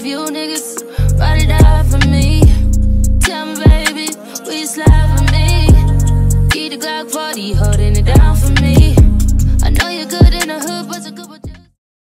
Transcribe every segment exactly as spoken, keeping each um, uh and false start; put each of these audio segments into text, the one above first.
if you niggas ride it out for me. Tell me, baby, will you slide for me? Keep the Glock forty, holding it down for me. I know you're good in the hood, but you're good with you.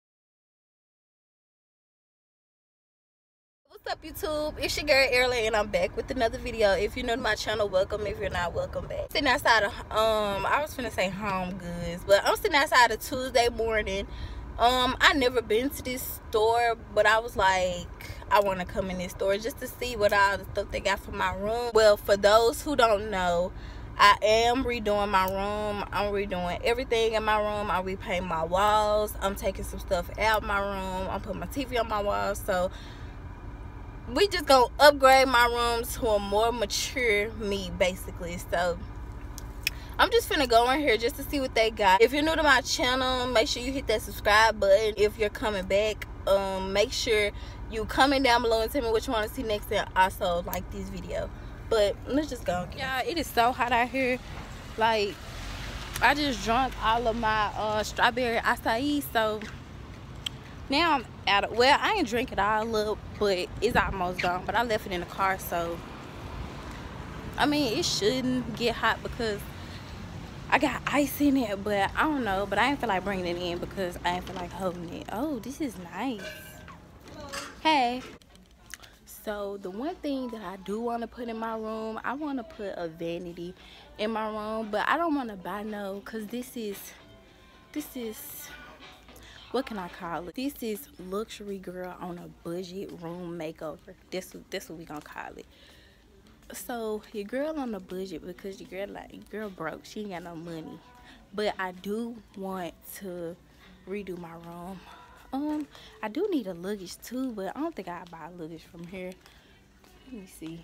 What's up, YouTube? It's your girl Erla, and I'm back with another video. If you're new to my channel, welcome. If you're not, welcome back. Sitting outside of um I was finna say Home Goods, but I'm sitting outside of Tuesday morning. um I never been to this store, but I was like, I want to come in this store just to see what all the stuff they got for my room. Well, for those who don't know, I am redoing my room. I'm redoing everything in my room. I'm repainting my walls. I'm taking some stuff out of my room. I'm putting my T V on my walls. So we just gonna upgrade my room to a more mature me, basically. So I'm just finna go in here just to see what they got. If you're new to my channel, make sure you hit that subscribe button. If you're coming back, um make sure you comment down below and tell me what you want to see next, and also like this video. But let's just go. Yeah, it is so hot out here. Like, I just drank all of my uh strawberry acai, so now I'm out of, well, I ain't drink it all up, but it's almost gone. But I left it in the car, so I mean, it shouldn't get hot because I got ice in it. But I don't know, but I ain't feel like bringing it in because I ain't feel like holding it. Oh, this is nice. Hey, so the one thing that I do want to put in my room, I want to put a vanity in my room, but I don't want to buy no, because this is this is what can I call it? This is luxury girl on a budget room makeover. This this what we gonna call it. So your girl on a budget because your girl like your girl broke. She ain't got no money. But I do want to redo my room. Um, I do need a luggage too, but I don't think I'll buy luggage from here. Let me see.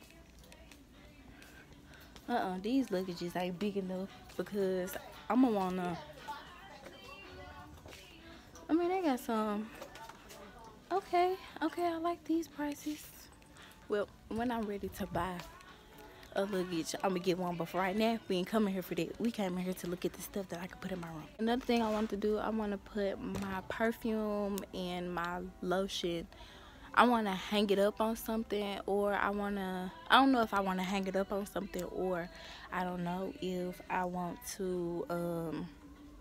Uh-uh, these luggages ain't big enough because I'm gonna wanna, I mean, they got some. Okay, okay, I like these prices. Well, when I'm ready to buy a luggage, I'm gonna get one. But for right now, we ain't coming here for that. We came here to look at the stuff that I can put in my room. Another thing I want to do, I want to put my perfume and my lotion. I want to hang it up on something, or I want to, I don't know if I want to hang it up on something, or I don't know if I want to um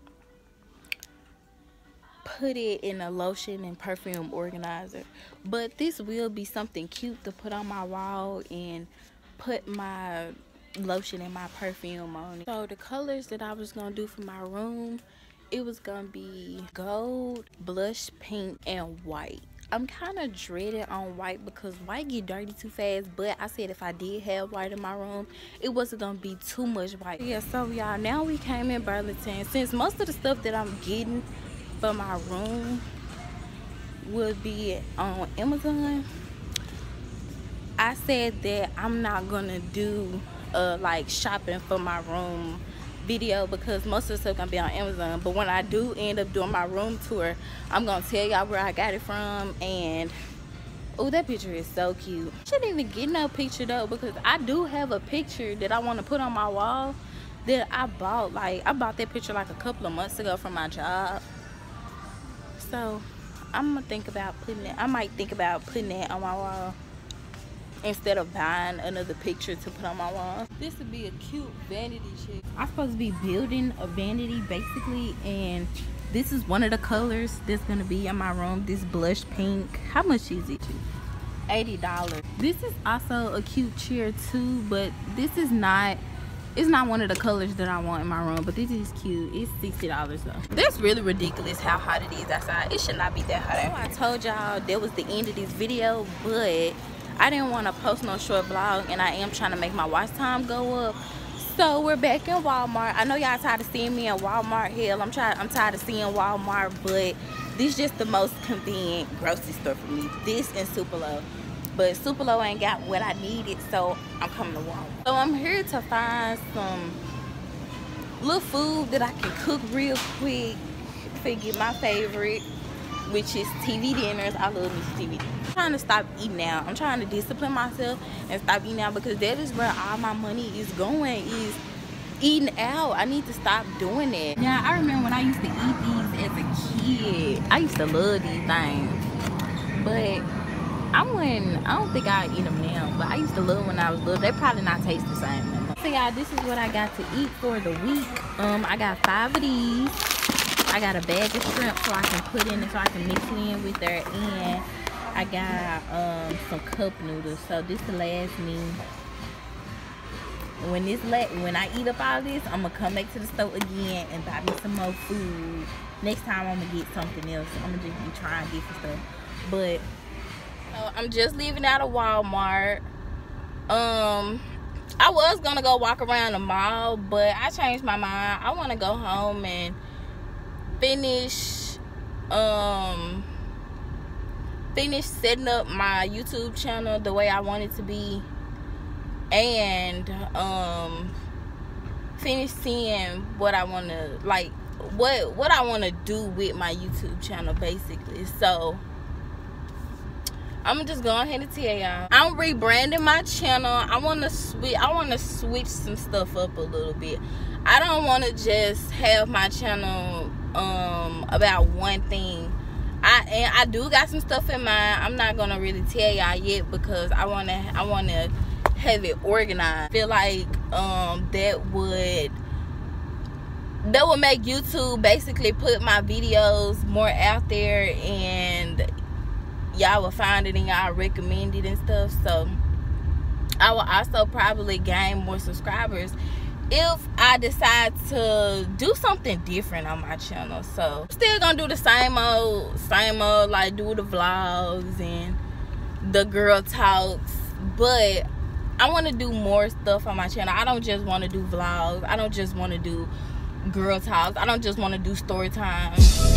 put it in a lotion and perfume organizer. But this will be something cute to put on my wall and put my lotion and my perfume on it. So the colors that I was gonna do for my room, it was gonna be gold, blush pink, and white. I'm kind of dreading on white because white get dirty too fast, but I said if I did have white in my room, it wasn't gonna be too much white. Yeah, so y'all, now we came in Burlington. Since most of the stuff that I'm getting for my room would be on Amazon, I said that I'm not gonna do uh like shopping for my room video because most of the stuff gonna be on Amazon. But when I do end up doing my room tour, I'm gonna tell y'all where I got it from. And oh, that picture is so cute. Shouldn't even get no picture though, because I do have a picture that I want to put on my wall that I bought. Like, I bought that picture like a couple of months ago from my job. So I'm gonna think about putting it, I might think about putting it on my wall instead of buying another picture to put on my wall. This would be a cute vanity chick. I'm supposed to be building a vanity basically, and this is one of the colors that's gonna be in my room. This blush pink. How much is it? eighty dollars. This is also a cute chair too, but this is not, it's not one of the colors that I want in my room, but this is cute. It's sixty dollars though. That's really ridiculous how hot it is outside. It should not be that hot. I told y'all that was the end of this video, but I didn't want to post no short vlog, and I am trying to make my watch time go up. So we're back in Walmart. I know y'all tired of seeing me in Walmart. Hell, I'm trying. I'm tired of seeing Walmart, but this is just the most convenient grocery store for me. This and Supalo, but Supalo ain't got what I needed, so I'm coming to Walmart. So I'm here to find some little food that I can cook real quick. Forget my favorite, which is T V dinners. I love me T V dinners. I'm trying to stop eating out. I'm trying to discipline myself and stop eating out, because that is where all my money is going, is eating out. I need to stop doing it. Yeah, I remember when I used to eat these as a kid. I used to love these things, but I wouldn't, I don't think I'd eat them now, but I used to love them when I was little. They probably not taste the same no more. So y'all, this is what I got to eat for the week. Um, I got five of these. I got a bag of shrimp so I can put in it so I can mix it in with there, and I got um some cup noodles. So this the last meal. When this let when I eat up all this, I'm gonna come back to the store again and buy me some more food. Next time I'm gonna get something else. I'm gonna just be trying to get some stuff. But so I'm just leaving out of Walmart. Um, I was gonna go walk around the mall, but I changed my mind. I want to go home and finish, um, finish setting up my YouTube channel the way I want it to be, and um, finish seeing what I want to like, what what I want to do with my YouTube channel, basically. So I'm just going ahead and tell y'all, I'm rebranding my channel. I want to switch. I want to switch some stuff up a little bit. I don't want to just have my channel um about one thing. I and I do got some stuff in mind. I'm not gonna really tell y'all yet because I want to. I want to have it organized. I feel like um that would that would make YouTube basically put my videos more out there, and y'all will find it and y'all recommend it and stuff. So I will also probably gain more subscribers if I decide to do something different on my channel. So I'm still gonna do the same old same old like do the vlogs and the girl talks, but I want to do more stuff on my channel. I don't just want to do vlogs. I don't just want to do girl talks. I don't just want to do story time.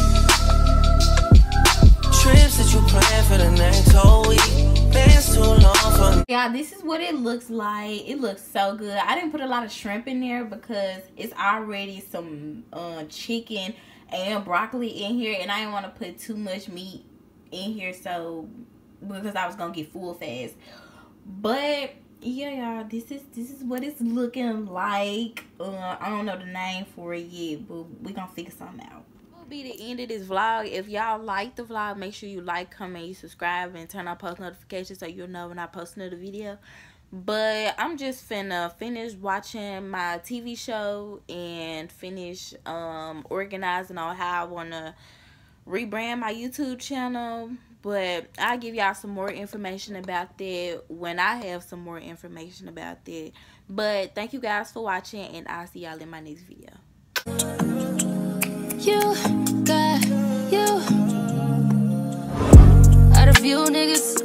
Trips that you plan for the next whole week. Been too long for. Yeah, this is what it looks like. It looks so good. I didn't put a lot of shrimp in there because it's already some uh, chicken and broccoli in here, and I didn't want to put too much meat in here, so because I was gonna get full fast. But yeah, y'all, this is this is what it's looking like. Uh, I don't know the name for it yet, but we gonna figure something out. Be the end of this vlog. If y'all like the vlog, make sure you like, comment, you subscribe, and turn on post notifications so you'll know when I post another video. But I'm just finna finish watching my T V show and finish um organizing on how I want to rebrand my YouTube channel. But I'll give y'all some more information about that when I have some more information about that. But thank you guys for watching, and I'll see y'all in my next video. You got you. Out of few niggas